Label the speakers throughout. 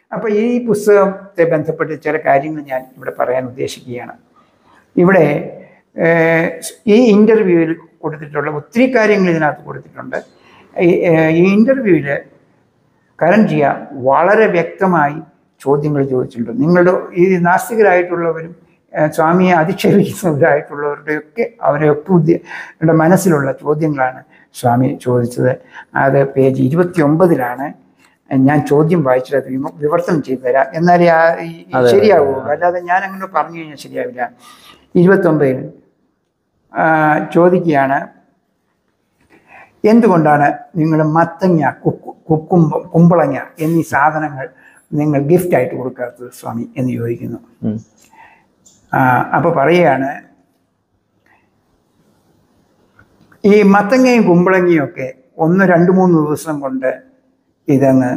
Speaker 1: അപ്പോൾ ഈ പുസ്തകത്തെ ബന്ധപ്പെട്ട് ചില കാര്യങ്ങൾ ഞാൻ ഇവിടെ പറയാൻ ഉദ്ദേശിക്കുകയാണ്. ഇവിടെ ഈ ഇൻ്റർവ്യൂവിൽ കൊടുത്തിട്ടുള്ള ഒത്തിരി കാര്യങ്ങൾ ഇതിനകത്ത് കൊടുത്തിട്ടുണ്ട്. ഈ ഇൻ്റർവ്യൂവിൽ കരൺജിയ വളരെ വ്യക്തമായി ചോദ്യങ്ങൾ ചോദിച്ചിട്ടുണ്ട്. നിങ്ങളുടെ ഈ നാസ്തികരായിട്ടുള്ളവരും സ്വാമിയെ അധിക്ഷേപിക്കുന്നവരായിട്ടുള്ളവരുടെയൊക്കെ അവരെയൊക്കെ മനസ്സിലുള്ള ചോദ്യങ്ങളാണ് സ്വാമി ചോദിച്ചത്. അത് പേജ് 29 ഞാൻ ചോദ്യം വായിച്ചിട്ട് അത് വിവർത്തനം ചെയ്തു തരാം, എന്നാലേ ശരിയാവുള്ളൂ. അല്ലാതെ ഞാൻ അങ്ങനെ പറഞ്ഞു കഴിഞ്ഞാൽ ശരിയാവില്ല. 29 ചോദിക്കുകയാണ്, എന്തുകൊണ്ടാണ് നിങ്ങൾ മത്തങ്ങ, കുമ്പളങ്ങ എന്നീ സാധനങ്ങൾ നിങ്ങൾ ഗിഫ്റ്റായിട്ട് കൊടുക്കാത്തത് സ്വാമി എന്ന് ചോദിക്കുന്നു. അപ്പോൾ പറയുകയാണ്, ഈ മത്തങ്ങയും കുമ്പളങ്ങയും ഒക്കെ 1-2-3 ദിവസം കൊണ്ട് ഇതങ്ങ്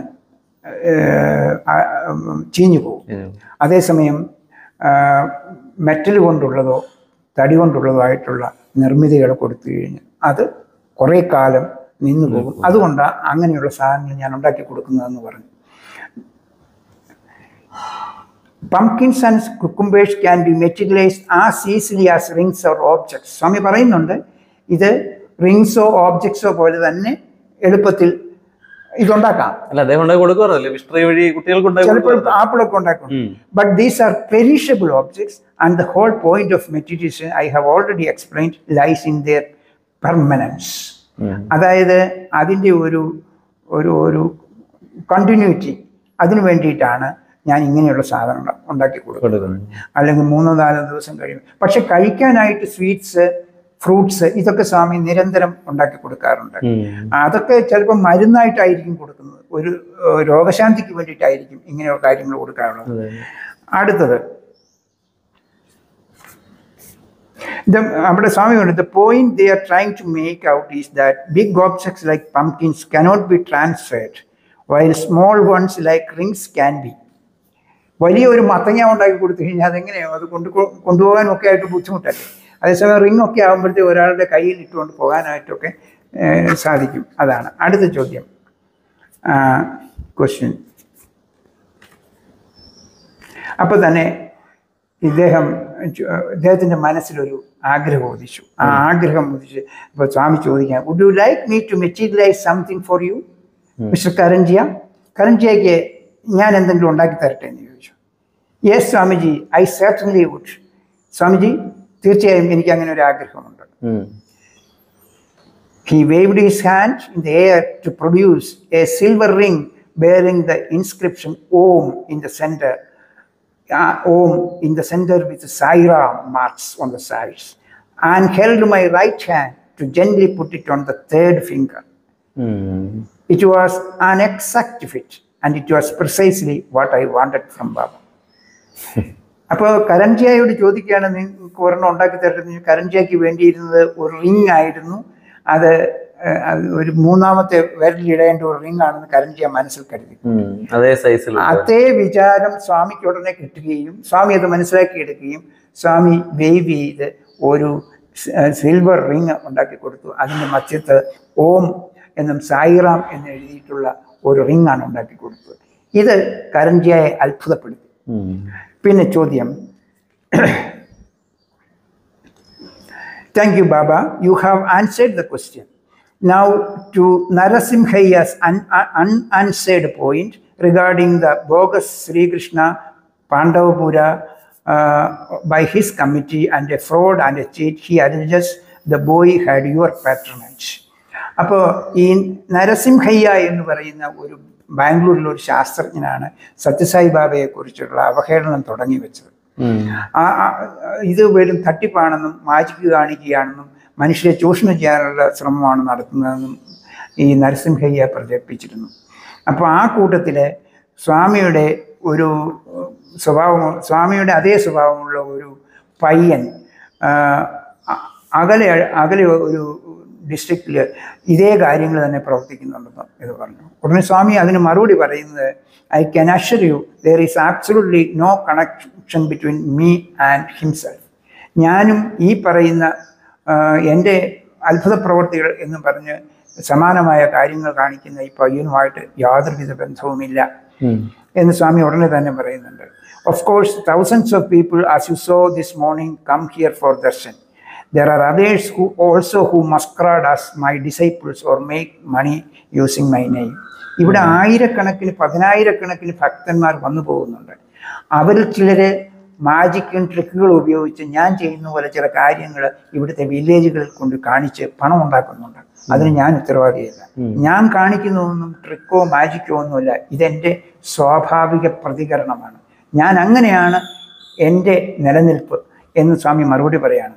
Speaker 1: ചീഞ്ഞു പോകും. അതേസമയം മെറ്റൽ കൊണ്ടുള്ളതോ തടി കൊണ്ടുള്ളതോ ആയിട്ടുള്ള നിർമ്മിതികൾ കൊടുത്തു കഴിഞ്ഞ് അത് കുറേ കാലം നിന്നു പോകും. അതുകൊണ്ടാണ് അങ്ങനെയുള്ള സാധനങ്ങൾ ഞാൻ ഉണ്ടാക്കി കൊടുക്കുന്നതെന്ന് പറഞ്ഞു. Pumpkins and cucumbers can be materialized as easily as rings or objects. സ്വാമി പറയുന്നുണ്ട്, ഇത് റിങ്സോ ഓബ്ജക്ട്സോ പോലെ തന്നെ എളുപ്പത്തിൽ ഇതുണ്ടാക്കാം. ചിലപ്പോൾ ആപ്പിളൊക്കെ ഉണ്ടാക്കും. But these are perishable objects and the whole point of materials I have already explained lies in their permanence. അതായത് അതിൻ്റെ ഒരു കണ്ടിന്യൂറ്റി, അതിനു വേണ്ടിയിട്ടാണ് ഞാൻ ഇങ്ങനെയുള്ള സാധനങ്ങൾ ഉണ്ടാക്കി കൊടുക്കുന്നത്. അല്ലെങ്കിൽ 3-4 ദിവസം കഴിയും. പക്ഷെ കഴിക്കാനായിട്ട് സ്വീറ്റ്സ്, ഫ്രൂട്ട്സ് ഇതൊക്കെ സ്വാമി നിരന്തരം ഉണ്ടാക്കി കൊടുക്കാറുണ്ട്. അതൊക്കെ ചിലപ്പോൾ മരുന്നായിട്ടായിരിക്കും കൊടുക്കുന്നത്, ഒരു രോഗശാന്തിക്ക് വേണ്ടിയിട്ടായിരിക്കും ഇങ്ങനെയുള്ള കാര്യങ്ങൾ കൊടുക്കാറുള്ളത്. അടുത്തത് അവിടെ സ്വാമി പറഞ്ഞു, the point they are trying to make out is that big objects like pumpkins cannot be transferred while small ones like rings can be. വലിയ ഒരു മത്തങ്ങ ഉണ്ടാക്കി കൊടുത്തു കഴിഞ്ഞാൽ അതെങ്ങനെയാണ് അത് കൊണ്ടുപോകാനൊക്കെ ആയിട്ട് ബുദ്ധിമുട്ടല്ലേ. അതേസമയം റിങ്ങൊക്കെ ആകുമ്പോഴത്തേക്ക് ഒരാളുടെ കയ്യിൽ ഇട്ടുകൊണ്ട് പോകാനായിട്ടൊക്കെ സാധിക്കും. അതാണ് അടുത്ത ചോദ്യം. അപ്പോൾ തന്നെ ഇദ്ദേഹത്തിൻ്റെ മനസ്സിലൊരു ആഗ്രഹം ഉദിച്ചു. ആ ആഗ്രഹം ഉദിച്ച് ഇപ്പോൾ സ്വാമി ചോദിക്കാൻ, would you like me to materialize something for you mister Karanjia? കരൺജിയയ്ക്ക് ഞാൻ എന്തെങ്കിലും ഉണ്ടാക്കി തരട്ടെ എന്ന് ചോദിച്ചു. Yes Swamiji, I certainly would. Swamiji, തീർച്ചയായും എനിക്ക് അങ്ങനെ ഒരു ആഗ്രഹമുണ്ട്. He waved his hand in the air to produce a silver ring bearing the inscription Om in the center. Om in the center with Saira marks on the sides, and held my right hand to gently put it on the third finger. It was an exact fit, and it was precisely what I wanted from Baba. അപ്പോൾ കരൺജിയയോട് ചോദിക്കുകയാണ്, നിങ്ങൾക്ക് ഒരെണ്ണം ഉണ്ടാക്കി തരട്ടെ. കരൺജിയയ്ക്ക് വേണ്ടിയിരുന്നത് ഒരു ring ആയിരുന്നു. അത് ഒരു 3ാമത്തെ വിരലിടേണ്ട ഒരു റിങ് ആണെന്ന് കരൺജിയ മനസ്സിൽ കരുതി. അതേ വിചാരം സ്വാമിക്ക് ഉടനെ കിട്ടുകയും സ്വാമി അത് മനസ്സിലാക്കിയെടുക്കുകയും സ്വാമി വേവ് ചെയ്ത് ഒരു സിൽവർ റിങ് ഉണ്ടാക്കി കൊടുത്തു. അതിൻ്റെ മധ്യത്ത് ഓം എന്നും സായിറാം എന്ന് എഴുതിയിട്ടുള്ള ഒരു റിങ് ആണ് ഉണ്ടാക്കി കൊടുത്തത്. ഇത് കരൺജിയയെ അത്ഭുതപ്പെടുത്തി. പിന്നെ ചോദ്യം, Thank you, Baba. You have answered the question. Now to Narasimhaya's unanswered point regarding the bogus Sri Krishna Pandavapura by his committee and a fraud and a cheat, he alleges the boy had your patronage. അപ്പോൾ ഈ നരസിംഹയ്യ എന്ന് പറയുന്ന ഒരു ബാംഗ്ലൂരിലൊരു ശാസ്ത്രജ്ഞനാണ് സത്യസായി ബാബയെ കുറിച്ചുള്ള അവഹേളനം തുടങ്ങി വെച്ചത്. ഇത് വെറും തട്ടിപ്പാണെന്നും മാജിക്ക് കാണിക്കുകയാണെന്നും മനുഷ്യരെ ചൂഷണം ചെയ്യാനുള്ള ശ്രമമാണ് നടത്തുന്നതെന്നും ഈ നരസിംഹയ്യ പ്രചരിപ്പിച്ചിരുന്നു. അപ്പോൾ ആ കൂട്ടത്തിൽ സ്വാമിയുടെ ഒരു സ്വാമിയുടെ അതേ സ്വഭാവമുള്ള ഒരു പയ്യൻ അകലെ ഒരു ഡിസ്ട്രിക്റ്റിൽ ഇതേ കാര്യങ്ങൾ തന്നെ പ്രവർത്തിക്കുന്നുണ്ടെന്ന് ഇത് പറഞ്ഞു. ഉടനെ സ്വാമി അതിന് മറുപടി പറയുന്നത്, I can assure you there is absolutely no connection between me and himself. ഞാനും ഈ പറയുന്ന എൻ്റെ അത്ഭുത പ്രവർത്തികൾ എന്ന് പറഞ്ഞ് സമാനമായ കാര്യങ്ങൾ കാണിക്കുന്ന ഈ പയ്യനുമായിട്ട് യാതൊരുവിധ ബന്ധവുമില്ല എന്ന് സ്വാമി ഉടനെ തന്നെ പറയുന്നുണ്ട്. Of course thousands of people as you saw this morning come here for darshan. There are others who also who masquerade as my disciples or make money using my name. ഇവിടെ ആയിരക്കണക്കിന് പതിനായിരക്കണക്കിന് ഭക്തന്മാർ വന്നു പോകുന്നുണ്ട്. അവരിൽ ചിലര് മാജിക്കും ട്രിക്കുകൾ ഉപയോഗിച്ച് ഞാൻ ചെയ്യുന്ന പോലെ ചില കാര്യങ്ങൾ ഇവിടുത്തെ വില്ലേജുകളിൽ കൊണ്ട് കാണിച്ച് പണം ഉണ്ടാക്കുന്നുണ്ട്. അതിന് ഞാൻ ഉത്തരവാദിയല്ല. ഞാൻ കാണിക്കുന്നതൊന്നും ട്രിക്കോ മാജിക്കോ ഒന്നുമല്ല, ഇതെൻ്റെ സ്വാഭാവിക പ്രതികരണമാണ്. ഞാൻ അങ്ങനെയാണ് എൻ്റെ നിലനിൽപ്പ് എന്ന് സ്വാമി മറുപടി പറയാണ്.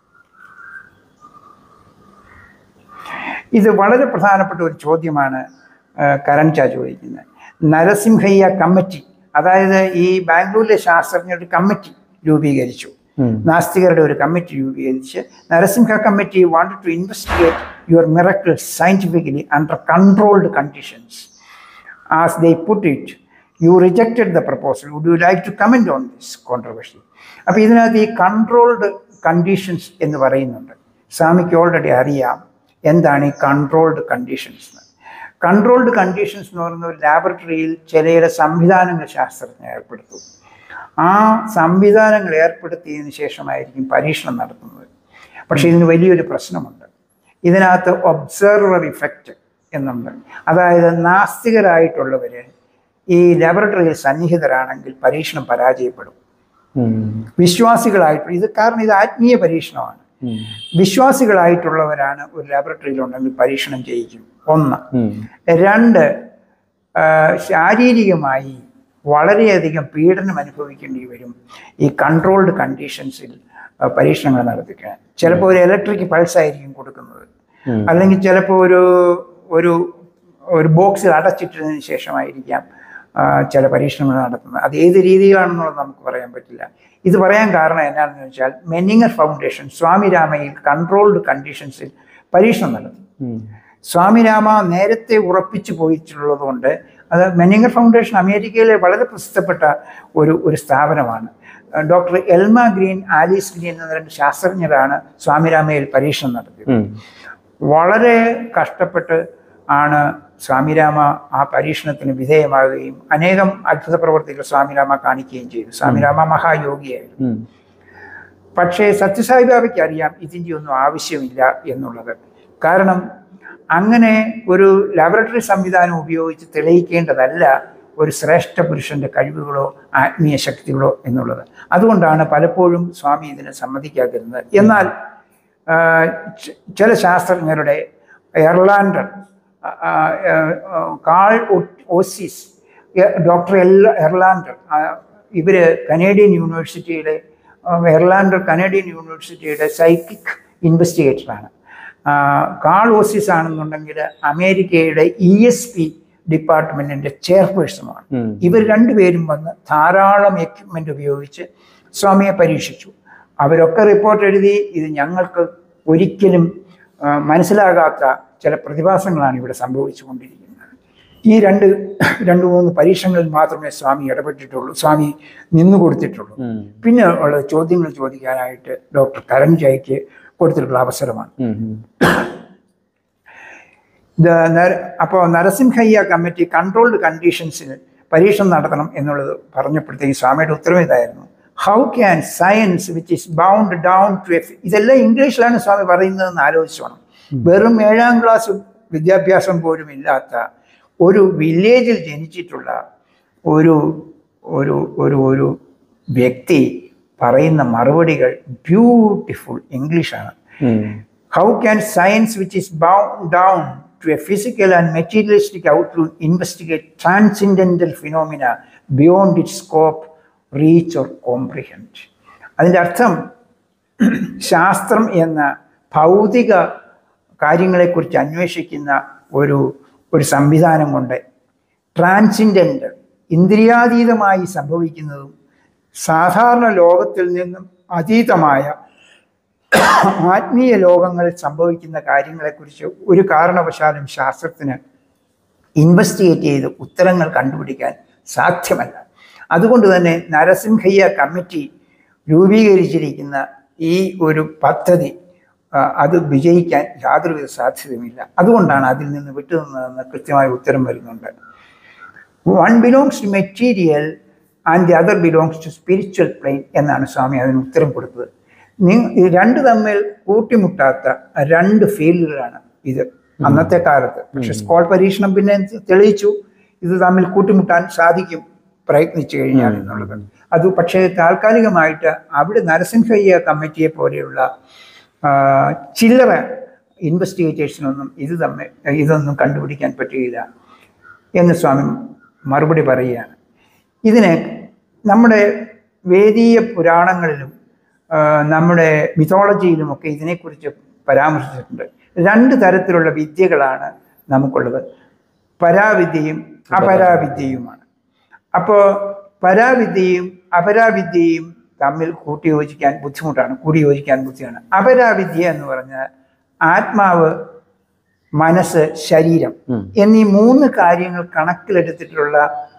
Speaker 1: ഇത് വളരെ പ്രധാനപ്പെട്ട ഒരു ചോദ്യമാണ് കരൺച ചോദിക്കുന്നത്. നരസിംഹയ്യ കമ്മിറ്റി, അതായത് ഈ ബാംഗ്ലൂരിലെ ശാസ്ത്രജ്ഞരുടെ കമ്മിറ്റി രൂപീകരിച്ചു, നാസ്തികരുടെ ഒരു കമ്മിറ്റി രൂപീകരിച്ച് Narasimha committee wanted to investigate your miracles scientifically under controlled conditions. As they put it, you rejected the proposal. Would you like to comment on this controversy? അപ്പോൾ ഇതിനകത്ത് ഈ കൺട്രോൾഡ് കണ്ടീഷൻസ് എന്ന് പറയുന്നുണ്ട്. സ്വാമിക്ക് ഓൾറെഡി അറിയാം എന്താണ് ഈ കൺട്രോൾഡ് കണ്ടീഷൻസ്. കൺട്രോൾഡ് കണ്ടീഷൻസ് എന്ന് പറയുന്ന ഒരു ലാബറട്ടറിയിൽ ചില സംവിധാനങ്ങൾ ശാസ്ത്രജ്ഞർ ഏർപ്പെടുത്തും. ആ സംവിധാനങ്ങൾ ഏർപ്പെടുത്തിയതിന് ശേഷമായിരിക്കും പരീക്ഷണം നടത്തുന്നത്. പക്ഷേ ഇതിന് വലിയൊരു പ്രശ്നമുണ്ട്. ഇതിനകത്ത് ഒബ്സർവർ ഇഫക്റ്റ് എന്നുണ്ട്. അതായത് നാസ്തികരായിട്ടുള്ളവർ ഈ ലാബറട്ടറിയിൽ സന്നിഹിതരാണെങ്കിൽ പരീക്ഷണം പരാജയപ്പെടും. വിശ്വാസികളായിട്ട് ഇത് കാരണം ഇത് ആത്മീയ പരീക്ഷണമാണ്. വിശ്വാസികളായിട്ടുള്ളവരാണ് ഒരു ലാബറട്ടറിയിലുണ്ടെങ്കിൽ പരീക്ഷണം ചെയ്യിക്കും. 1. 2, ശാരീരികമായി വളരെയധികം പീഡനം അനുഭവിക്കേണ്ടി വരും ഈ കൺട്രോൾഡ് കണ്ടീഷൻസിൽ പരീക്ഷണങ്ങൾ നടത്തിക്കാൻ. ചിലപ്പോൾ ഒരു ഇലക്ട്രിക് പൾസ് ആയിരിക്കും കൊടുക്കുന്നത്, അല്ലെങ്കിൽ ചിലപ്പോൾ ഒരു ഒരു ബോക്സിൽ അടച്ചിട്ടതിന് ശേഷമായിരിക്കാം ചില പരീക്ഷണങ്ങൾ നടത്തുന്നത്. അത് ഏത് രീതിയിലാണെന്നുള്ളത് നമുക്ക് പറയാൻ പറ്റില്ല. ഇത് പറയാൻ കാരണം എന്നാണെന്ന് വെച്ചാൽ മെന്നിങ്ങർ ഫൗണ്ടേഷൻ സ്വാമി രാമയിൽ കൺട്രോൾഡ് കണ്ടീഷൻസിൽ പരീക്ഷണം നടത്തി. സ്വാമി രാമ നേരത്തെ ഉറപ്പിച്ചു പോയിട്ടുള്ളത് കൊണ്ട് അത് മെന്നിങ്ങർ ഫൗണ്ടേഷൻ അമേരിക്കയിലെ വളരെ പ്രസിദ്ധപ്പെട്ട ഒരു സ്ഥാപനമാണ്. Doctor Elmer Green, Alice Green എന്ന 2 ശാസ്ത്രജ്ഞരാണ് സ്വാമി രാമയിൽ പരീക്ഷണം നടത്തിയത്. വളരെ കഷ്ടപ്പെട്ട് ആണ് സ്വാമിരാമ ആ പരീക്ഷണത്തിന് വിധേയമാകുകയും അനേകം അത്ഭുത പ്രവർത്തികൾ സ്വാമിരാമ കാണിക്കുകയും ചെയ്തു. സ്വാമിരാമ മഹായോഗിയായിരുന്നു. പക്ഷേ സത്യസായി ബാബയ്ക്ക് അറിയാം ഇതിൻ്റെ ഒന്നും ആവശ്യമില്ല എന്നുള്ളത്. കാരണം അങ്ങനെ ഒരു ലാബറട്ടറി സംവിധാനം ഉപയോഗിച്ച് തെളിയിക്കേണ്ടതല്ല ഒരു ശ്രേഷ്ഠ പുരുഷൻ്റെ കഴിവുകളോ ആത്മീയ ശക്തികളോ എന്നുള്ളത്. അതുകൊണ്ടാണ് പലപ്പോഴും സ്വാമി ഇതിനെ സമ്മതിക്കാതിരുന്നത്. എന്നാൽ ചില ശാസ്ത്രജ്ഞരുടെ എർലാൻഡർ, കാൾ ഓസിസ്, ഡോക്ടർ എർലാൻഡർ, ഇവർ കനേഡിയൻ യൂണിവേഴ്സിറ്റിയുടെ കനേഡിയൻ യൂണിവേഴ്സിറ്റിയുടെ സൈക്കിക് ഇൻവെസ്റ്റിഗേറ്ററാണ്. കാൾ ഓസിസ് ആണെന്നുണ്ടെങ്കിൽ അമേരിക്കയുടെ ESP ഡിപ്പാർട്ട്മെൻറ്റിൻ്റെ ചെയർപേഴ്സണാണ്. ഇവർ 2 പേരും വന്ന് ധാരാളം എക്യുപ്മെൻ്റ് ഉപയോഗിച്ച് സ്വാമിയെ പരീക്ഷിച്ചു. അവരൊക്കെ റിപ്പോർട്ട് എഴുതി ഇത് ഞങ്ങൾക്ക് ഒരിക്കലും മനസ്സിലാകാത്ത ചില പ്രതിഭാസങ്ങളാണ് ഇവിടെ സംഭവിച്ചു കൊണ്ടിരിക്കുന്നത്. ഈ 2-3 പരീക്ഷണങ്ങളിൽ മാത്രമേ സ്വാമി ഇടപെട്ടിട്ടുള്ളൂ, സ്വാമി നിന്നു കൊടുത്തിട്ടുള്ളൂ. പിന്നെ ഉള്ള ചോദ്യങ്ങൾ ചോദിക്കാനായിട്ട് ഡോക്ടർ കരൺചയ്ക്ക് കൊടുത്തിട്ടുള്ള അവസരമാണ്. അപ്പോൾ നരസിംഹയ്യ കമ്മിറ്റി കൺട്രോൾഡ് കണ്ടീഷൻസിൽ പരീക്ഷണം നടത്തണം എന്നുള്ളത് പറഞ്ഞപ്പോഴത്തേക്ക് സ്വാമിയുടെ ഉത്തരം ഇതായിരുന്നു: how can science which is bound down to ഇതെല്ലാം ഇംഗ്ലീഷിലാണ് സ്വാമി പറയുന്നതെന്ന് ആലോചിച്ചോണം. വെറും 7ാം ക്ലാസ് വിദ്യാഭ്യാസം പോലും ഇല്ലാത്ത ഒരു വില്ലേജിൽ ജനിച്ചിട്ടുള്ള ഒരു ഒരു ഒരു ഒരു വ്യക്തി പറയുന്ന മറുപടികൾ ബ്യൂട്ടിഫുൾ ഇംഗ്ലീഷാണ്. How can science which is bound down to a physical and materialistic outlook investigate transcendental phenomena beyond it scope reach or comprehend. അതിൻ്റെ അർത്ഥം ശാസ്ത്രം എന്ന ഭൗതിക കാര്യങ്ങളെക്കുറിച്ച് അന്വേഷിക്കുന്ന ഒരു സംവിധാനം കൊണ്ട് ട്രാൻസിൻഡൻ്റ്, ഇന്ദ്രിയാതീതമായി സംഭവിക്കുന്നതും സാധാരണ ലോകത്തിൽ നിന്നും അതീതമായ ആത്മീയ ലോകങ്ങളിൽ സംഭവിക്കുന്ന കാര്യങ്ങളെക്കുറിച്ച് ഒരു കാരണവശാലും ശാസ്ത്രത്തിന് ഇൻവെസ്റ്റിഗേറ്റ് ചെയ്ത് ഉത്തരങ്ങൾ കണ്ടുപിടിക്കാൻ സാധ്യമല്ല. അതുകൊണ്ട് തന്നെ നരസിംഹയ്യ കമ്മിറ്റി രൂപീകരിച്ചിരിക്കുന്ന ഈ ഒരു പദ്ധതി അത് വിജയിക്കാൻ യാതൊരുവിധ സാധ്യതയുമില്ല. അതുകൊണ്ടാണ് അതിൽ നിന്ന് വിട്ടുനിന്നതെന്ന് കൃത്യമായ ഉത്തരം വരുന്നുണ്ട്. One belongs to material and the other belongs to spiritual plane എന്നാണ് സ്വാമി അതിന് ഉത്തരം കൊടുത്തത്. രണ്ട് തമ്മിൽ കൂട്ടിമുട്ടാത്ത രണ്ട് ഫീൽഡുകളാണ് ഇത് അന്നത്തെ കാലത്ത്. പക്ഷെ സ്കോൾ പരീക്ഷണം പിന്നെ തെളിയിച്ചു ഇത് തമ്മിൽ കൂട്ടിമുട്ടാൻ സാധിക്കും പ്രയത്നിച്ചു കഴിഞ്ഞാൽ എന്നുള്ളത്. അത് പക്ഷേ താൽക്കാലികമായിട്ട് അവിടെ നരസിംഹയ്യ കമ്മിറ്റിയെ പോലെയുള്ള ചില്ലറ ഇൻവെസ്റ്റിഗേറ്റേഴ്സിനൊന്നും ഇതൊന്നും കണ്ടുപിടിക്കാൻ പറ്റുകയില്ല എന്ന് സ്വാമി മറുപടി പറയുകയാണ്. ഇതിന് നമ്മുടെ വേദീയ പുരാണങ്ങളിലും നമ്മുടെ മിഥോളജിയിലുമൊക്കെ ഇതിനെക്കുറിച്ച് പരാമർശിച്ചിട്ടുണ്ട്. രണ്ട് തരത്തിലുള്ള വിദ്യകളാണ് നമുക്കുള്ളത്, പരാവിദ്യയും അപരാവിദ്യയുമാണ്. അപ്പോൾ പരാവിദ്യയും അപരാവിദ്യയും തമ്മിൽ കൂട്ടിയോജിക്കാൻ ബുദ്ധിമുട്ടാണ്. അപരാവിദ്യ എന്ന് പറഞ്ഞാൽ ആത്മാവ്, മനസ്സ്, ശരീരം എന്നീ മൂന്ന് കാര്യങ്ങൾ കണക്കിലെടുത്തിട്ടുള്ള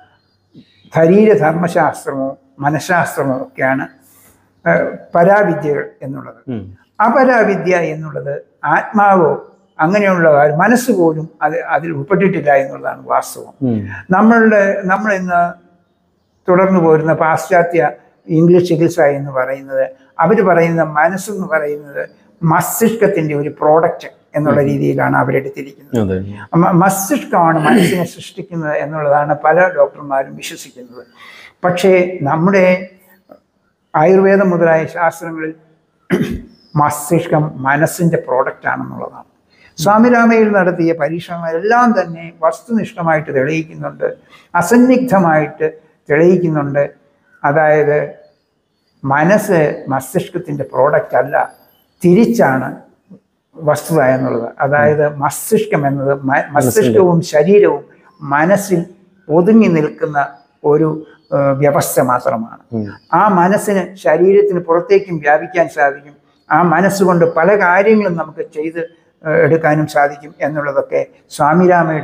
Speaker 1: ശരീരധർമ്മശാസ്ത്രമോ മനഃശാസ്ത്രമോ ഒക്കെയാണ് പരാവിദ്യകൾ എന്നുള്ളത്. അപരാവിദ്യ എന്നുള്ളത് ആത്മാവോ അങ്ങനെയുള്ള മനസ്സ് പോലും അതിൽ ഉൾപ്പെട്ടിട്ടില്ല എന്നുള്ളതാണ് വാസ്തവം. നമ്മൾ ഇന്ന് തുടർന്നു പോരുന്ന പാശ്ചാത്യ ഇംഗ്ലീഷ് ചികിത്സ എന്ന് പറയുന്നത്, അവർ പറയുന്ന മനസ്സെന്ന് പറയുന്നത് മസ്തിഷ്കത്തിന്റെ ഒരു പ്രോഡക്റ്റ് എന്നുള്ള രീതിയിലാണ് അവരെടുത്തിരിക്കുന്നത്. മസ്തിഷ്കമാണ് മനസ്സിനെ സൃഷ്ടിക്കുന്നത് എന്നുള്ളതാണ് പല ഡോക്ടർമാരും വിശ്വസിക്കുന്നത്. പക്ഷേ നമ്മുടെ ആയുർവേദം മുതലായ ശാസ്ത്രങ്ങളിൽ മസ്തിഷ്കം മനസ്സിൻ്റെ പ്രോഡക്റ്റ് ആണെന്നുള്ളതാണ്. സ്വാമിരാമയിൽ നടത്തിയ പരീക്ഷണങ്ങളെല്ലാം തന്നെ വസ്തുനിഷ്ഠമായിട്ട് തെളിയിക്കുന്നുണ്ട്, അസന്നിഗ്ധമായിട്ട് തെളിയിക്കുന്നുണ്ട്. അതായത് മനസ്സ് മസ്തിഷ്കത്തിൻ്റെ പ്രോഡക്റ്റ് അല്ല, തിരിച്ചാണ് വസ്തുത എന്നുള്ളത്. അതായത് മസ്തിഷ്കം എന്നത് മസ്തിഷ്കവും ശരീരവും മനസ്സിൽ ഒതുങ്ങി നിൽക്കുന്ന ഒരു വ്യവസ്ഥ മാത്രമാണ്. ആ മനസ്സിന് ശരീരത്തിന് പുറത്തേക്കും വ്യാപിക്കാൻ സാധിക്കും. ആ മനസ്സുകൊണ്ട് പല കാര്യങ്ങളും നമുക്ക് ചെയ്ത് എടുക്കാനും സാധിക്കും എന്നുള്ളതൊക്കെ സ്വാമിരാമയിൽ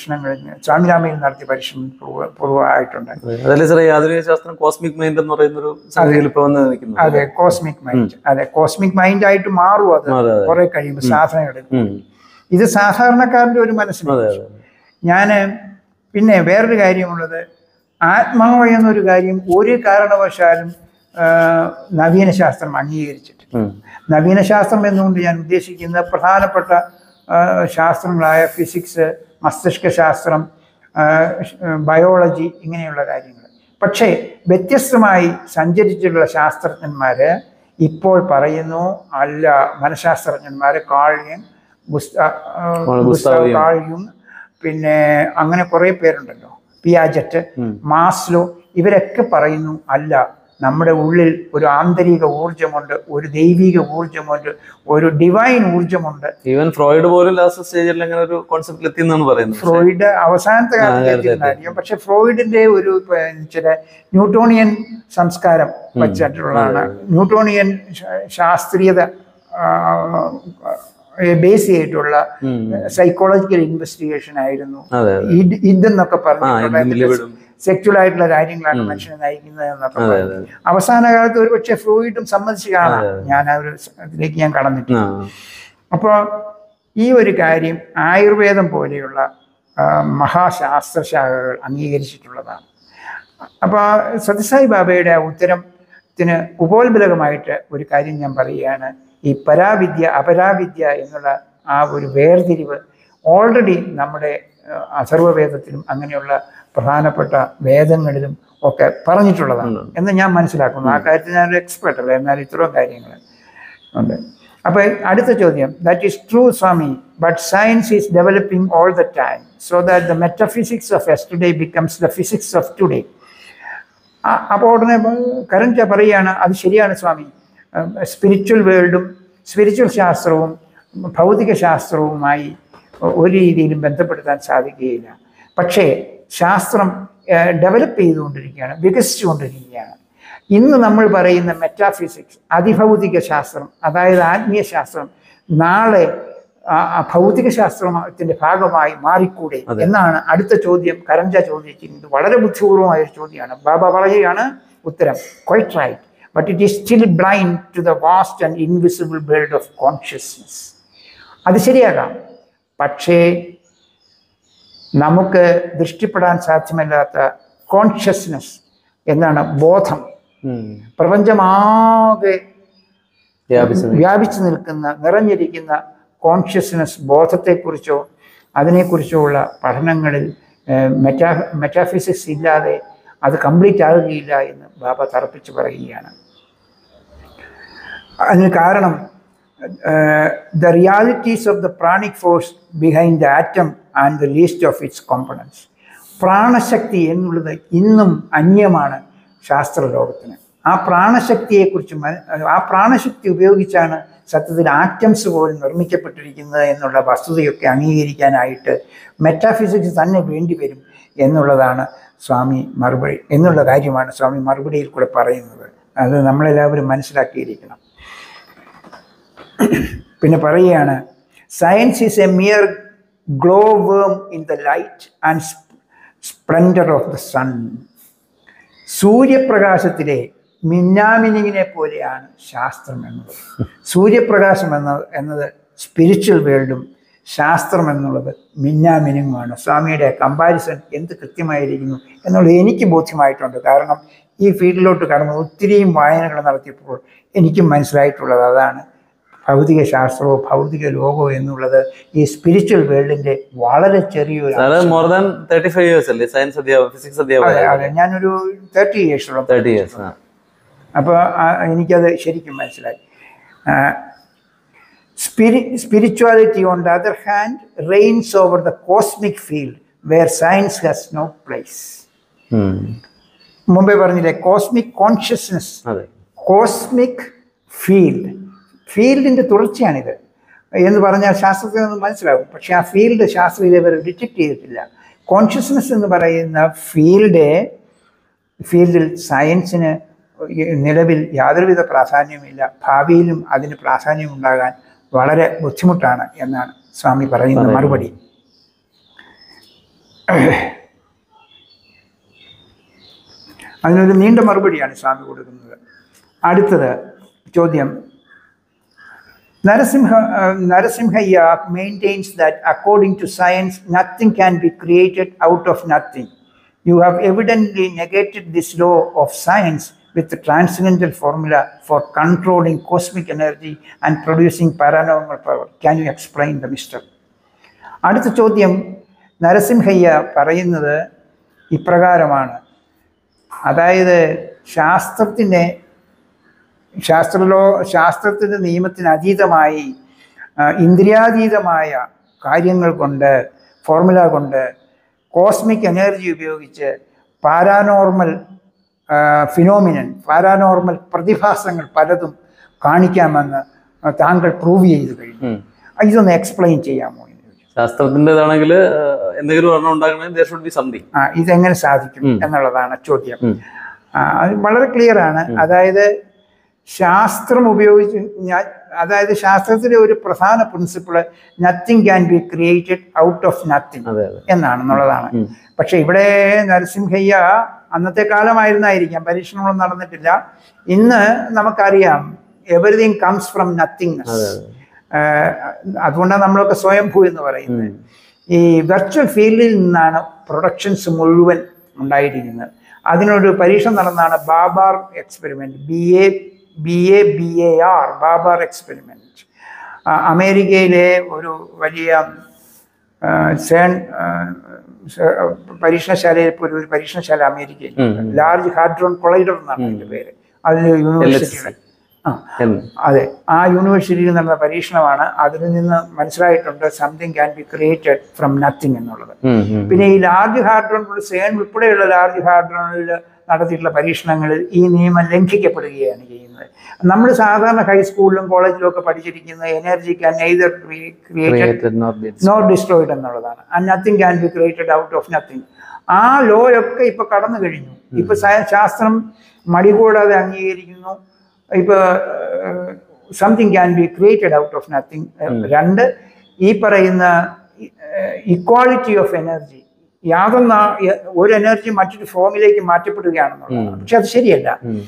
Speaker 1: നടത്തിയ പരീക്ഷണം പൂർവ്വമായിട്ടുണ്ട്.
Speaker 2: കോസ്മിക് മൈൻഡ് എന്ന് പറയുന്നൊരു
Speaker 1: അതെ, കോസ്മിക് മൈൻഡ് ആയിട്ട് മാറും. അത് കുറെ കഴിയുമ്പോൾ സാധന എടുക്കും. ഇത് സാധാരണക്കാരൻ്റെ ഒരു മനസ്സിന്. പിന്നെ വേറൊരു കാര്യമുള്ളത്, ആത്മാവ് എന്നൊരു കാര്യം ഒരു കാരണവശാലും നവീന ശാസ്ത്രം അംഗീകരിച്ചിട്ടില്ല. നവീന ശാസ്ത്രം എന്നുകൊണ്ട് ഞാൻ ഉദ്ദേശിക്കുന്ന പ്രധാനപ്പെട്ട ശാസ്ത്രങ്ങളായ ഫിസിക്സ്, മസ്തിഷ്ക ശാസ്ത്രം, ബയോളജി ഇങ്ങനെയുള്ള കാര്യങ്ങൾ. പക്ഷേ വ്യത്യസ്തമായി സഞ്ചരിച്ചിട്ടുള്ള ശാസ്ത്രജ്ഞന്മാർ ഇപ്പോൾ പറയുന്നു അല്ല, മനഃശാസ്ത്രജ്ഞന്മാർ കാൾ യുങ്, പിന്നെ അങ്ങനെ കുറേ പേരുണ്ടല്ലോ, പിയാജറ്റ്, മാസ്ലോ, ഇവരൊക്കെ പറയുന്നു അല്ല, നമ്മുടെ ഉള്ളിൽ ഒരു ആന്തരിക ഊർജ്ജമുണ്ട്, ഒരു ദൈവിക ഊർജ്ജമുണ്ട്, ഒരു ഡിവൈൻ ഊർജ്ജമുണ്ട്.
Speaker 2: ഈവൻ ഫ്രോയിഡ് പോലും ലാസ്റ്റ് സ്റ്റേജിൽ അങ്ങനെ ഒരു കോൺസെപ്റ്റിൽ എത്തി എന്നാണ് പറയുന്നത്.
Speaker 1: ഫ്രോയിഡ് അവസാനത്തെ കാലത്ത്, പക്ഷെ ഫ്രോയിഡിന്റെ ഒരു ചില ന്യൂട്ടോണിയൻ സംസ്കാരം വച്ചിട്ടുള്ളതാണ്. ന്യൂട്ടോണിയൻ ശാസ്ത്രീയത ബേസ് ചെയ്തിട്ടുള്ള സൈക്കോളജിക്കൽ ഇൻവെസ്റ്റിഗേഷൻ ആയിരുന്നു ഇതെന്നൊക്കെ പറഞ്ഞിട്ടുള്ള സെക്ച്വൽ ആയിട്ടുള്ള കാര്യങ്ങളാണ് മനുഷ്യനെ നയിക്കുന്നത് എന്നൊക്കെ. അവസാന കാലത്ത് ഒരു പക്ഷെ ഫ്രോയിഡും സമ്മതിച്ച് കാണാം. അതിലേക്ക് ഞാൻ കടന്നിട്ടില്ല. അപ്പോൾ ഈ ഒരു കാര്യം ആയുർവേദം പോലെയുള്ള മഹാശാസ്ത്രശാഖകൾ അംഗീകരിച്ചിട്ടുള്ളതാണ്. അപ്പോൾ സത്യസായി ബാബയുടെ ഉത്തരത്തിന് ഉപോത്ബലകമായിട്ട് ഒരു കാര്യം ഞാൻ പറയുകയാണ്. ഈ പരാവിദ്യ അപരാവിദ്യ എന്നുള്ള ആ ഒരു വേർതിരിവ് ഓൾറെഡി നമ്മുടെ അഥർവവേദത്തിലും അങ്ങനെയുള്ള പ്രധാനപ്പെട്ട വേദങ്ങളിലും ഒക്കെ പറഞ്ഞിട്ടുള്ളതാണ് എന്ന് ഞാൻ മനസ്സിലാക്കുന്നു. ആ കാര്യത്തിൽ ഞാനൊരു എക്സ്പെർട്ട് അല്ല, എന്നാൽ ഇത്രയും കാര്യങ്ങൾ ഉണ്ട്. അപ്പോൾ അടുത്ത ചോദ്യം, that is true Swami, but science is developing all the time so that the metaphysics of yesterday becomes the physics of today. അപ്പോൾ ഉടനെ കരൺ പറയുകയാണ്, അത് ശരിയാണ് സ്വാമി, സ്പിരിച്വൽ വേൾഡും സ്പിരിച്വൽ ശാസ്ത്രവും ഭൗതിക ശാസ്ത്രവുമായി ഒരു രീതിയിലും ബന്ധപ്പെടുത്താൻ സാധിക്കുകയില്ല. പക്ഷേ ശാസ്ത്രം ഡെവലപ്പ് ചെയ്തുകൊണ്ടിരിക്കുകയാണ്, വികസിച്ചുകൊണ്ടിരിക്കുകയാണ്. ഇന്ന് നമ്മൾ പറയുന്ന മെറ്റാഫിസിക്സ്, അതിഭൗതിക ശാസ്ത്രം, അതായത് ആത്മീയ ശാസ്ത്രം, നാളെ ഭൗതിക ശാസ്ത്രത്തിന്റെ ഭാഗമായി മാറിക്കൂടെ എന്നാണ് അടുത്ത ചോദ്യം കരഞ്ച ചോദിച്ചിരിക്കുന്നത്. വളരെ ബുദ്ധിപൂർവമായ ഒരു ചോദ്യമാണ്. ബാബ പറയുകയാണ് ഉത്തരം, quite right. but it is still blind to the vast and invisible world of consciousness. അത് ശരിയാകാം, പക്ഷേ നമുക്ക് ദൃഷ്ടിപ്പെടാൻ സാധ്യമല്ലാത്ത കോൺഷ്യസ്നെസ് എന്നാണ് ബോധം, പ്രപഞ്ചമാകെ വ്യാപിച്ചു നിൽക്കുന്ന നിറഞ്ഞിരിക്കുന്ന കോൺഷ്യസ്നെസ് ബോധത്തെക്കുറിച്ചോ അതിനെക്കുറിച്ചോ ഉള്ള പഠനങ്ങളിൽ മെറ്റാഫിസിക്സ് ഇല്ലാതെ അത് കംപ്ലീറ്റ് ആകുകയില്ല എന്ന് ബാബ തറപ്പിച്ച് പറയുകയാണ്. അതിന് കാരണം the realities of the pranic force behind the atom and the least of its components. പ്രാണശക്തി എന്നുള്ളത് ഇന്നും അന്യമാണ് ശാസ്ത്രലോകത്തിന്. ആ പ്രാണശക്തിയെക്കുറിച്ച് ആ പ്രാണശക്തി ഉപയോഗിച്ചാണ് സത്യത്തിൽ ആറ്റംസ് പോലും നിർമ്മിക്കപ്പെട്ടിരിക്കുന്നത് എന്നുള്ള വസ്തുതയൊക്കെ അംഗീകരിക്കാനായിട്ട് മെറ്റാഫിസിക്സ് തന്നെ വേണ്ടിവരും എന്നുള്ളതാണ് സ്വാമി മറുപടി എന്നുള്ള കാര്യമാണ് സ്വാമി മറുപടിയിൽ കൂടെ പറയുന്നത്. അത് നമ്മളെല്ലാവരും മനസ്സിലാക്കിയിരിക്കണം. പിന്നെ പറയുകയാണ്, science is a mere glow worm in the light and splendour of the sun. സൂര്യപ്രകാശത്തിലെ മിന്നാമിനിങ്ങിനെ പോലെയാണ് ശാസ്ത്രം എന്നത്. സൂര്യപ്രകാശം എന്നത് സ്പിരിച്വൽ വേൾഡും ശാസ്ത്രം എന്നുള്ളത് മിന്നാമിനുമാണ്. സ്വാമിയുടെ കമ്പാരിസൺ എന്ത് കൃത്യമായിരിക്കുന്നു എന്നുള്ളത് എനിക്ക് ബോധ്യമായിട്ടുണ്ട്. കാരണം ഈ ഫീൽഡിലോട്ട് കടന്ന് ഒത്തിരിയും വായനകൾ നടത്തിയപ്പോൾ എനിക്കും മനസ്സിലായിട്ടുള്ളത് അതാണ്. ഭൗതിക ശാസ്ത്രമോ ഭൗതിക ലോകമോ എന്നുള്ളത് ഈ സ്പിരിച്വൽ വേൾഡിന്റെ വളരെ ചെറിയൊരു അതെ, ഞാനൊരു 30 years. അപ്പോൾ എനിക്കത് ശരിക്കും മനസ്സിലായി. Spirituality, on the other hand, reigns over the cosmic field where science has no place. മുമ്പേ പറഞ്ഞില്ലേ, കോസ്മിക് കോൺഷ്യസ്നെസ്, കോസ്മിക് ഫീൽഡിന്റെ തുടർച്ചയാണിത് എന്ന് പറഞ്ഞാൽ ശാസ്ത്രത്തിൽ നിന്ന് മനസ്സിലാകും. പക്ഷെ ആ ഫീൽഡ് ശാസ്ത്രം ഇതേവരെ ഡിറ്റക്ട് ചെയ്തിട്ടില്ല. കോൺഷ്യസ്നെസ് എന്ന് പറയുന്ന ഫീൽഡിൽ സയൻസിന് നിലവിൽ യാതൊരുവിധ പ്രാധാന്യമില്ല. ഭാവിയിലും അതിന് പ്രാധാന്യം ഉണ്ടാകാൻ വളരെ ബുദ്ധിമുട്ടാണ് എന്നാണ് സ്വാമി പറയുന്ന മറുപടി. അതിനൊരു നീണ്ട മറുപടിയാണ് സ്വാമി കൊടുക്കുന്നത്. അടുത്തത് ചോദ്യം, നരസിംഹയ്യ maintains that according to science nothing can be created out of nothing. You have evidently negated this law of science with the transcendental formula for controlling cosmic energy and producing paranormal power. Can you explain the mystery? അടുത്ത ചോദ്യം നരസിംഹയ്യ പറയുന്നത് ഇപ്രകാരമാണ്. അതായത് ശാസ്ത്രത്തിൻ്റെ നിയമത്തിന് അതീതമായി ഇന്ദ്രിയാതീതമായ കാര്യങ്ങൾ കൊണ്ട്, ഫോർമുല കൊണ്ട്, കോസ്മിക് എനർജി ഉപയോഗിച്ച് പാരാനോർമൽ പാരാനോർമൽ പ്രതിഭാസങ്ങൾ പലതും കാണിക്കാമെന്ന് താങ്കൾ പ്രൂവ് ചെയ്ത് കഴിഞ്ഞു. ഇതൊന്ന് എക്സ്പ്ലെയിൻ ചെയ്യാമോ?
Speaker 2: ശാസ്ത്രത്തിൻ്റെതാണെങ്കിൽ എന്തെങ്കിലും
Speaker 1: ഇതെങ്ങനെ സാധിക്കും എന്നുള്ളതാണ് ചോദ്യം. വളരെ ക്ലിയർ ആണ്. അതായത് ശാസ്ത്രം ഉപയോഗിച്ച് അതായത് ശാസ്ത്രത്തിലെ ഒരു പ്രധാന principle nothing can be created out of nothing എന്നാണെന്നുള്ളതാണ്. പക്ഷെ ഇവിടെ നരസിംഹയ്യ അന്നത്തെ കാലമായിരുന്നായിരിക്കാം, പരീക്ഷണങ്ങളൊന്നും നടന്നിട്ടില്ല. ഇന്ന് നമുക്കറിയാം എവറിതിങ് കംസ് ഫ്രം നത്തിങ്നെസ്. അതുകൊണ്ടാണ് നമ്മളൊക്കെ സ്വയംഭൂ എന്ന് പറയുന്നത്. ഈ വെർച്വൽ ഫീൽഡിൽ നിന്നാണ് പ്രൊഡക്ഷൻസ് മുഴുവൻ ഉണ്ടായിരിക്കുന്നത്. അതിനൊരു പരീക്ഷണം നടന്നതാണ് BaBar experiment, BABAR BaBar experiment. അമേരിക്കയിലെ ഒരു വലിയ പരീക്ഷണശാലയിൽ ഒരു പരീക്ഷണശാല അമേരിക്കയിൽ, ലാർജ് ഹാഡ്രോൺ കൊളൈഡർ എന്നാണ് അതിൻ്റെ പേര്. അതിൽ യൂണിവേഴ്സിറ്റിയുടെ അതെ, ആ യൂണിവേഴ്സിറ്റിയിൽ നടന്ന പരീക്ഷണമാണ്. അതിൽ നിന്ന് മനസ്സിലായിട്ടുണ്ട് something can be created from nothing എന്നുള്ളത്. പിന്നെ ഈ ലാർജ് ഹാഡ്രോൺ സേൺ ഉൾപ്പെടെയുള്ള ലാർജ് ഹാഡ്രോണിൽ നടത്തിയിട്ടുള്ള പരീക്ഷണങ്ങളിൽ ഈ നിയമം ലംഘിക്കപ്പെടുകയാണ് ചെയ്യുന്നത്. നമ്മൾ സാധാരണ ഹൈസ്കൂളിലും കോളേജിലും ഒക്കെ പഠിച്ചിരിക്കുന്ന energy can neither be created nor destroyed എന്നുള്ളതാണ്. And nothing can be created out of nothing. ആ ലോ ഒക്കെ ഇപ്പൊ കടന്നു കഴിഞ്ഞു. ഇപ്പൊ ശാസ്ത്രം മടികൂടാതെ അംഗീകരിക്കുന്നു. ഇപ്പൊ something can be created out of nothing. രണ്ട്, ഈ പറയുന്ന ഇക്വാളിറ്റി ഓഫ് എനർജി, യാതൊന്ന ഒരു എനർജി മറ്റൊരു ഫോമിലേക്ക് മാറ്റപ്പെടുകയാണെന്നുള്ളതാണ്. പക്ഷെ അത് ശരിയല്ല.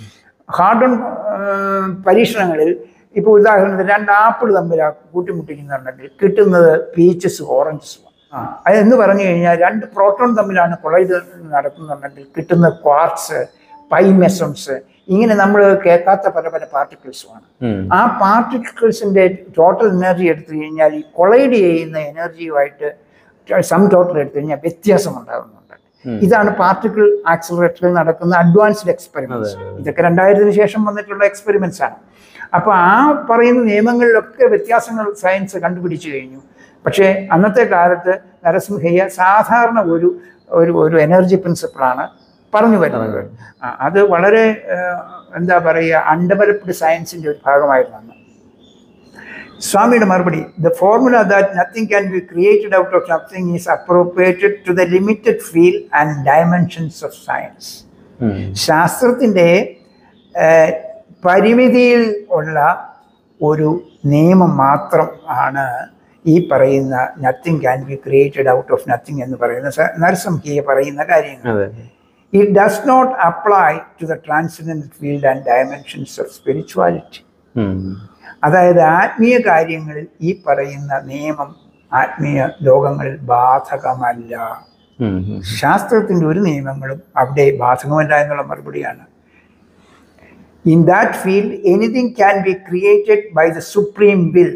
Speaker 1: ഹാർഡ് ഓൺ പരീക്ഷണങ്ങളിൽ ഇപ്പോൾ ഉദാഹരണത്തിന് 2 ആപ്പിൾ തമ്മിൽ കൂട്ടിമുട്ടിക്കുന്നുണ്ടെങ്കിൽ കിട്ടുന്നത് പീച്ചസ് ഓറഞ്ചസും. അതെന്ന് പറഞ്ഞു കഴിഞ്ഞാൽ 2 പ്രോട്ടോൺ തമ്മിലാണ് കൊളൈഡ് നടക്കുന്നുണ്ടെങ്കിൽ കിട്ടുന്ന ക്വാർട്സ്, പൈമെസോൺസ്, ഇങ്ങനെ നമ്മൾ കേൾക്കാത്ത പല പല പാർട്ടിക്കിൾസുമാണ്. ആ പാർട്ടിക്കിൾസിന്റെ ടോട്ടൽ എനർജി എടുത്തു കഴിഞ്ഞാൽ ഈ കൊളൈഡ് ചെയ്യുന്ന എനർജിയുമായിട്ട് സം ടോട്ടൽ എടുത്തു കഴിഞ്ഞാൽ വ്യത്യാസം ഉണ്ടാകുന്നുണ്ട്. ഇതാണ് പാർട്ടിക്കിൾ ആക്സിലറേറ്ററിൽ നടക്കുന്ന അഡ്വാൻസ്ഡ് എക്സ്പെരിമെന്റ്സ്. ഇതൊക്കെ 2000-ന് ശേഷം വന്നിട്ടുള്ള എക്സ്പെരിമെന്റ്സ് ആണ്. അപ്പോൾ ആ പറയുന്ന നിയമങ്ങളിലൊക്കെ വ്യത്യാസങ്ങൾ സയൻസ് കണ്ടുപിടിച്ചു കഴിഞ്ഞു. പക്ഷേ അന്നത്തെ കാലത്ത് നരസിംഹയ്യ സാധാരണ ഒരു എനർജി പ്രിൻസിപ്പിളാണ് പറഞ്ഞു വരുന്നത്. അത് വളരെ എന്താ പറയുക, അൺഡെവലപ്ഡ് സയൻസിൻ്റെ ഒരു ഭാഗമായിരുന്നു. സ്വാമിയുടെ മറുപടി, the formula that nothing can be created out of nothing is appropriated to the limited field and dimensions of science. ശാസ്ത്രത്തിൻ്റെ പരിമിതിയിൽ ഉള്ള ഒരു നിയമം മാത്രം ആണ് ഈ പറയുന്ന nothing can be created out of nothing എന്ന് പറയുന്ന നരസിംഹയ്യ പറയുന്ന കാര്യങ്ങൾ. It does not apply to the transcendental field and dimensions of spirituality. അതായത് ആത്മീയ കാര്യങ്ങളിൽ ഈ പറയുന്ന നിയമം ആത്മീയ ലോകങ്ങളിൽ ബാധകമല്ല. ശാസ്ത്രത്തിൻ്റെ ഒരു നിയമങ്ങളും അവിടെ ബാധകമല്ല എന്നുള്ള മറുപടിയാണ്. In that field, anything can be created by the supreme will.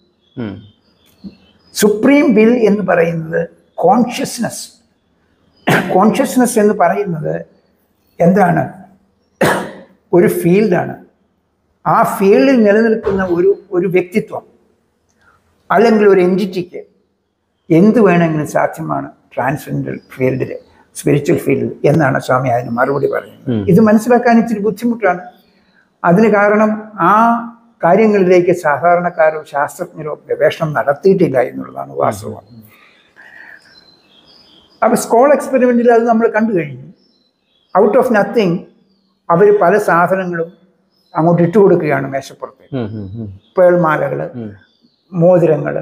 Speaker 1: Supreme will എന്ന് പറയുന്നത് കോൺഷ്യസ്നസ്. കോൺഷ്യസ്നസ് എന്ന് പറയുന്നത് എന്താണ്? ഒരു ഫീൽഡാണ്. ആ ഫീൽഡിൽ നിലനിൽക്കുന്ന ഒരു വ്യക്തിത്വം അല്ലെങ്കിൽ ഒരു എൻറ്റിറ്റിക്ക് എന്ത് വേണമെങ്കിലും സാധ്യമാണ് ട്രാൻസെൻഡൽ ഫീൽഡിൽ, സ്പിരിച്വൽ ഫീൽഡിൽ എന്നാണ് സ്വാമി അതിന് മറുപടി പറയുന്നത്. ഇത് മനസ്സിലാക്കാൻ ഇച്ചിരി ബുദ്ധിമുട്ടാണ്. അതിന് കാരണം ആ കാര്യങ്ങളിലേക്ക് സാധാരണക്കാരോ ശാസ്ത്രജ്ഞരോ ഗവേഷണം നടത്തിയിട്ടില്ല എന്നുള്ളതാണ് വാസ്തവം. അപ്പോൾ സ്കോൾ എക്സ്പെരിമെൻറ്റിൽ അത് നമ്മൾ കണ്ടു കഴിഞ്ഞു. ഔട്ട് ഓഫ് നത്തിങ് അവർ പല സാധനങ്ങളും അങ്ങോട്ട് ഇട്ട് കൊടുക്കുകയാണ് മേശപ്പുറത്ത്. പേൾമാലകൾ, മോതിരങ്ങൾ,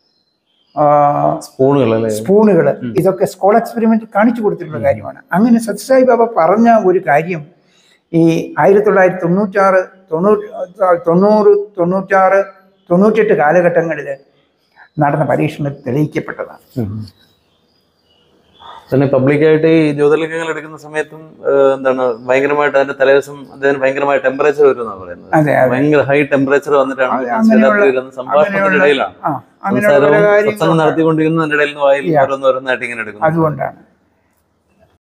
Speaker 1: സ്പൂണുകൾ, ഇതൊക്കെ സ്കോൾ എക്സ്പെരിമെൻറ്റ് കാണിച്ചു കൊടുത്തിട്ടുള്ള കാര്യമാണ്. അങ്ങനെ സത്യസായി ബാബ പറഞ്ഞ ഒരു കാര്യം ഈ 1996, 90, 96, 98 കാലഘട്ടങ്ങളിൽ നടന്ന പരീക്ഷണത്തിൽ തെളിയിക്കപ്പെട്ടതാണ്.
Speaker 2: തന്നെ പബ്ലിക്കായിട്ട് ഈ ജ്യോതിർലിംഗങ്ങൾ എടുക്കുന്ന സമയത്തും എന്താണ് ഭയങ്കരമായിട്ട് അതിന്റെ തലേദിവസം അദ്ദേഹം ഭയങ്കരമായ ടെമ്പറേച്ചർ വരുമെന്നാണ് പറയുന്നത്. ഭയങ്കര ഹൈ ടെമ്പറേച്ചർ വന്നിട്ടാണ് സംഭാഷണത്തിന്റെ ഇടയിലാണ് സംസാരവും സത്സംഗം നടത്തിക്കൊണ്ടിരിക്കുന്നതിന്റെ ഇടയിൽ നിന്ന് വായിൽ ഓരോന്നായിട്ട് ഇങ്ങനെ എടുക്കുന്നത്.
Speaker 1: അതുകൊണ്ടാണ്